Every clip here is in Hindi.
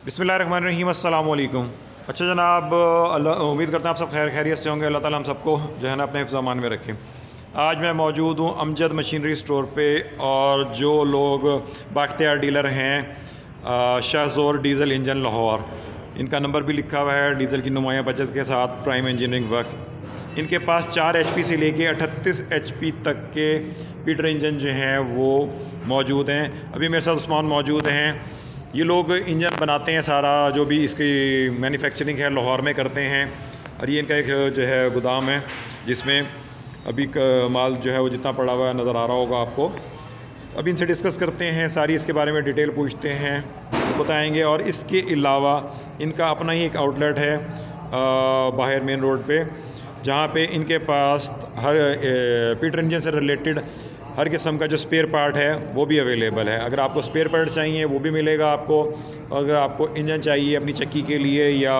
बिस्मिल्लाहिर्रहमानिर्रहीम, अस्सलाम वालेकुम। अच्छा जनाब, उम्मीद करते हैं आप सब खैरियत से होंगे। अल्लाह ताला हम सबको जो है ना अपने हिफ्ज़-ए-अमान में रखें। आज मैं मौजूद हूँ अमजद मशीनरी स्टोर पे, और जो लोग बाख्तियार डीलर हैं शाहज़ोर डीज़ल इंजन लाहौर, इनका नंबर भी लिखा हुआ है डीज़ल की नुमाया बचत के साथ, प्राइम इंजीनियरिंग वर्क्स। इनके पास 4 HP से लेके 38 HP तक के पीटर इंजन जो हैं वो मौजूद हैं। अभी मेरे साथ उस्मान मौजूद हैं। ये लोग इंजन बनाते हैं, सारा जो भी इसकी मैन्युफैक्चरिंग है लाहौर में करते हैं। और ये इनका एक जो है गोदाम है जिसमें अभी माल जो है वो जितना पड़ा हुआ नज़र आ रहा होगा आपको। अभी इनसे डिस्कस करते हैं, सारी इसके बारे में डिटेल पूछते हैं, बताएंगे। और इसके अलावा इनका अपना ही एक आउटलेट है बाहर मेन रोड पे, जहाँ पे इनके पास हर पीटर इंजन से रिलेटेड हर किस्म का जो स्पेयर पार्ट है वो भी अवेलेबल है। अगर आपको स्पेयर पार्ट चाहिए वो भी मिलेगा आपको। अगर आपको इंजन चाहिए अपनी चक्की के लिए या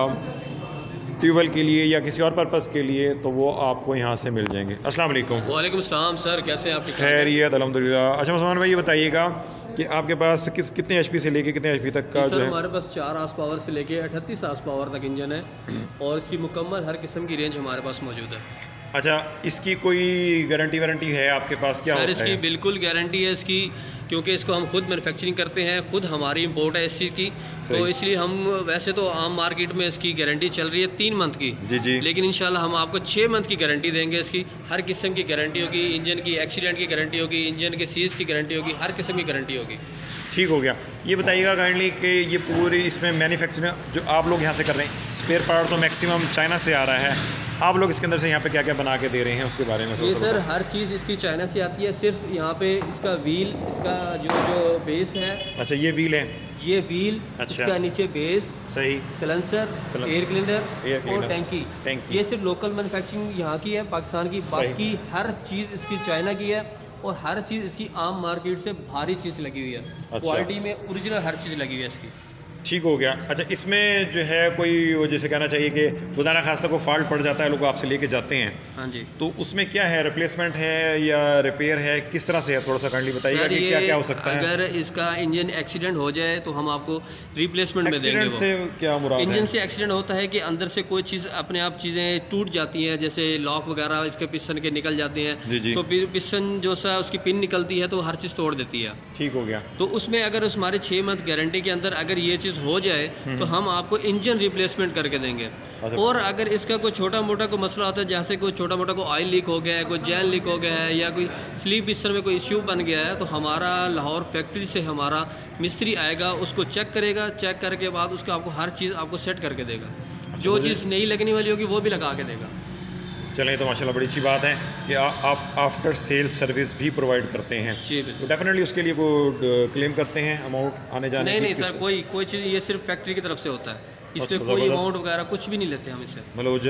ट्यूबवेल के लिए या किसी और पर्पज़ के लिए, तो वो आपको यहाँ से मिल जाएंगे। अस्सलाम वालेकुम। वालेकुम सलाम सर, कैसे हैं आप? खैरियत अल्हम्दुलिल्लाह। अच्छा मुसलमान भाई, ये बताइएगा कि आपके पास कितने HP से लेके कितने HP तक का जो है? हमारे पास 4 आस पावर से लेके 38 आस पावर तक इंजन है, और इसकी मुकम्मल हर किस्म की रेंज हमारे पास मौजूद है। अच्छा, इसकी कोई गारंटी वारंटी है आपके पास? क्या सर, होता इसकी है? बिल्कुल गारंटी है इसकी, क्योंकि इसको हम खुद मैन्युफैक्चरिंग करते हैं, खुद हमारी इंपोर्ट है इस चीज़ की। तो इसलिए हम, वैसे तो आम मार्केट में इसकी गारंटी चल रही है 3 मंथ की, जी, लेकिन इंशाल्लाह हम आपको 6 मंथ की गारंटी देंगे। इसकी हर किस्म की गारंटी होगी, इंजन की एक्सीडेंट की गारंटी होगी, इंजन के सीज की गारंटी होगी, हर किस्म की गारंटी होगी। ठीक हो गया। ये बताइएगा काइंडली कि ये पूरी इसमें मैन्युफैक्चरिंग जो आप लोग यहाँ से कर रहे हैं, स्पेयर पार्ट तो मैक्सिमम चाइना से आ रहा है, आप लोग इसके अंदर से यहाँ पे क्या क्या बना के दे रहे हैं उसके बारे में? ये सर हर चीज़ इसकी चाइना से आती है। सिर्फ यहाँ पे इसका व्हील, इसका जो बेस है। अच्छा, ये व्हील है? ये व्हील, अच्छा। इसका नीचे बेस, सही, सलेंसर, एयर क्लीनर और टैंकी। ये सिर्फ लोकल मैन्युफैक्चरिंग यहाँ की है, पाकिस्तान की। बाकी हर चीज़ इसकी चाइना की है, और हर चीज़ इसकी आम मार्केट से भारी चीज़ लगी हुई है। अच्छा। क्वालिटी में ओरिजिनल हर चीज़ लगी हुई है इसकी। ठीक हो गया। अच्छा, इसमें जो है कोई जैसे कहना चाहिए कि खुदा खास्ता को फॉल्ट पड़ जाता है, लोग आपसे लेके जाते हैं, हाँ जी, तो उसमें क्या है, रिप्लेसमेंट है या रिपेयर है, किस तरह से है? थोड़ा सा काइंडली बताइएगा कि क्या क्या हो सकता है। अगर इसका इंजन एक्सीडेंट हो जाए तो हम आपको रिप्लेसमेंट में देंगे। से क्या मुराद है? इंजन से एक्सीडेंट होता है कि अंदर से कोई चीज़ अपने आप चीज़ें टूट जाती हैं, जैसे लॉक वगैरह इसके पिस्टन के निकल जाते हैं। तो पिस्टन जो सा उसकी पिन निकलती है तो हर चीज़ तोड़ देती है। ठीक हो गया। तो उसमें अगर हमारे 6 मंथ गारंटी के अंदर अगर ये चीज़ हो जाए तो हम आपको इंजन रिप्लेसमेंट करके देंगे। और अगर इसका कोई छोटा मोटा कोई मसला होता है, जैसे कोई छोटा मोटा कोई ऑयल लीक हो गया है, कोई जैन लीक हो गया है, या कोई स्लीप पिस्टन में कोई इश्यू बन गया है, तो हमारा लाहौर फैक्ट्री से हमारा मिस्त्री आएगा, उसको चेक करेगा, चेक करके के बाद उसको आपको हर चीज़ आपको सेट करके देगा। जो चीज़ नहीं लगने वाली होगी वो भी लगा के देगा। चलें, तो माशाल्लाह बड़ी अच्छी बात है कि आप आफ्टर सेल सर्विस भी प्रोवाइड करते हैं। जी बिल्कुल। तो डेफिनेटली उसके लिए वो क्लेम करते हैं अमाउंट आने जाने? नहीं सर, कोई चीज़, ये सिर्फ फैक्ट्री की तरफ से होता है, इस पर कोई अमाउंट वगैरह कुछ भी नहीं लेते हम इससे। मतलब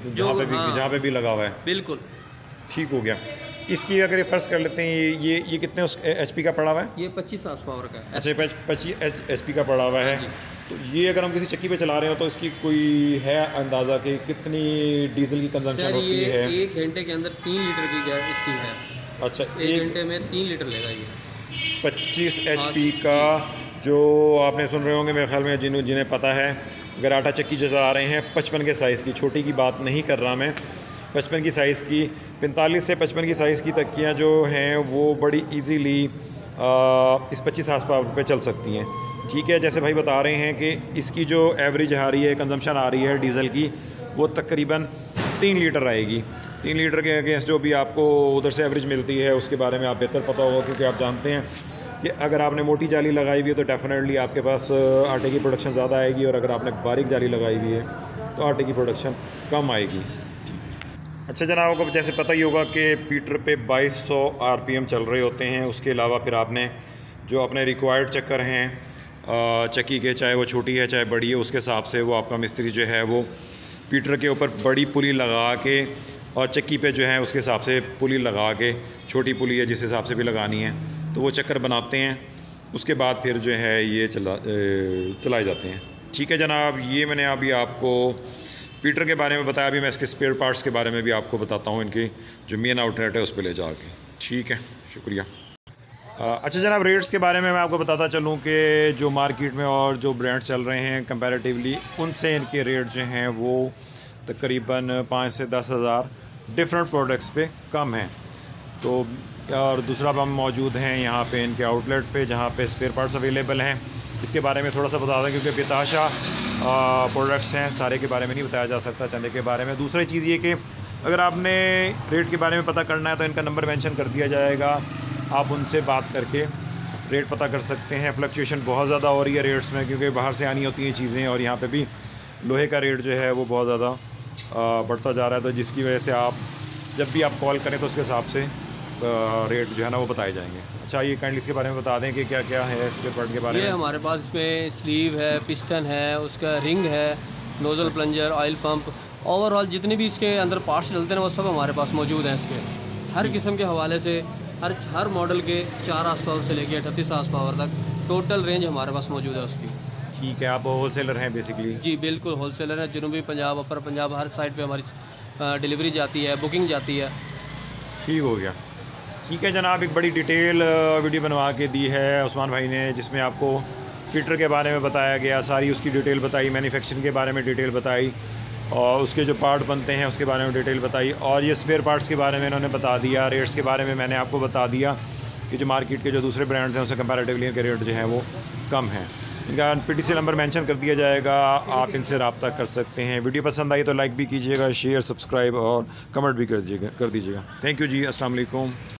जहाँ पे भी लगा हुआ है? बिल्कुल। ठीक हो गया। इसकी अगर फर्ज कर लेते हैं, ये कितने HP का पड़ा हुआ है? ये 25 आस पावर का है। अच्छा, 25 HP का पड़ा हुआ है। तो ये अगर हम किसी चक्की पे चला रहे हो तो इसकी कोई है अंदाज़ा कि कितनी डीजल की कंजम्पशन होती है? 1 घंटे के अंदर 3 लीटर की इसकी है। अच्छा, 1 घंटे में 3 लीटर लेगा ये। 25 HP का, जो आपने सुन रहे होंगे मेरे ख्याल में, जिन्हें पता है, अगर आटा चक्की जो चला रहे हैं 55 के साइज़ की, छोटी की बात नहीं कर रहा मैं, 55 की साइज़ की, 45 से 55 की साइज़ की तक्कियाँ जो हैं वो बड़ी इजीली इस 25 आस पास पे चल सकती हैं। ठीक है, जैसे भाई बता रहे हैं कि इसकी जो एवरेज आ रही है, कंजम्पशन आ रही है डीज़ल की, वो तकरीबन 3 लीटर आएगी। 3 लीटर के अगेंस्ट जो भी आपको उधर से एवरेज मिलती है उसके बारे में आप बेहतर पता होगा, क्योंकि आप जानते हैं कि अगर आपने मोटी जाली लगाई हुई है तो डेफिनेटली आपके पास आटे की प्रोडक्शन ज़्यादा आएगी, और अगर आपने बारीक जाली लगाई हुई है तो आटे की प्रोडक्शन कम आएगी। अच्छा जनाब, को जैसे पता ही होगा कि पीटर पे 2200 RPM चल रहे होते हैं। उसके अलावा फिर आपने जो अपने रिक्वायर्ड चक्कर हैं चक्की के, चाहे वो छोटी है चाहे बड़ी है, उसके हिसाब से वो आपका मिस्त्री जो है वो पीटर के ऊपर बड़ी पुली लगा के, और चक्की पे जो है उसके हिसाब से पुली लगा के, छोटी पुली है जिस हिसाब से भी लगानी है, तो वो चक्कर बनाते हैं। उसके बाद फिर जो है ये चलाए जाते हैं। ठीक है जनाब, ये मैंने अभी आपको पीटर के बारे में बताया। अभी मैं इसके स्पेयर पार्ट्स के बारे में भी आपको बताता हूँ, इनकी जो मेन आउटलेट है उस पर ले जाके। ठीक है, शुक्रिया। अच्छा जनाब, रेट्स के बारे में मैं आपको बताता चलूँ कि जो मार्केट में और जो ब्रांड्स चल रहे हैं कंपैरेटिवली, उनसे इनके रेट जो हैं वो तकरीबन 5 से 10 हज़ार डिफरेंट प्रोडक्ट्स पे कम हैं। तो और दूसरा हम मौजूद हैं यहाँ पे इनके आउटलेट पे, जहाँ पे स्पेयर पार्ट्स अवेलेबल हैं। इसके बारे में थोड़ा सा बता दें क्योंकि बेताशा प्रोडक्ट्स हैं, सारे के बारे में नहीं बताया जा सकता चंदे के बारे में। दूसरी चीज़ ये कि अगर आपने रेट के बारे में पता करना है तो इनका नंबर मेंशन कर दिया जाएगा, आप उनसे बात करके रेट पता कर सकते हैं। फ्लक्चुएशन बहुत ज़्यादा हो रही है रेट्स में क्योंकि बाहर से आनी होती हैं चीज़ें, और यहाँ पे भी लोहे का रेट जो है वो बहुत ज़्यादा बढ़ता जा रहा है, तो जिसकी वजह से आप जब भी आप कॉल करें तो उसके हिसाब से रेट जो है ना वो बताए जाएंगे। अच्छा, ये काइंडली इसके बारे में बता दें कि क्या क्या है इसके पार्ट के बारे में। ये हमारे पास इसमें स्लीव है, पिस्टन है, उसका रिंग है, nozzle plunger, oil pump, overall जितने भी इसके अंदर पार्ट्स डलते हैं वो सब हमारे पास मौजूद हैं। इसके हर किस्म के हवाले से हर मॉडल के 4 हार्स पावर से लेके 38 हार्स पावर तक टोटल रेंज हमारे पास मौजूद है उसकी। ठीक है, आप होलसेलर हैं बेसिकली? जी बिल्कुल होलसेलर है। जनूबी पंजाब, अपर पंजाब, हर साइड पे हमारी डिलीवरी जाती है, बुकिंग जाती है। ठीक हो गया। ठीक है जनाब, एक बड़ी डिटेल वीडियो बनवा के दी है उस्मान भाई ने, जिसमें आपको फिटर के बारे में बताया गया, सारी उसकी डिटेल बताई, मैन्युफैक्चरिंग के बारे में डिटेल बताई, और उसके जो पार्ट बनते हैं उसके बारे में डिटेल बताई, और ये स्पेयर पार्ट्स के बारे में इन्होंने बता दिया। रेट्स के बारे में मैंने आपको बता दिया कि जो मार्केट के जो दूसरे ब्रांड्स हैं उससे कंपैरेटिवली इनके रेट जो हैं वो कम हैं। इनका PTC नंबर मेंशन कर दिया जाएगा, आप इनसे रब्ता कर सकते हैं। वीडियो पसंद आई तो लाइक भी कीजिएगा, शेयर, सब्सक्राइब और कमेंट भी कर दीजिएगा। थैंक यू जी, अस्सलाम वालेकुम।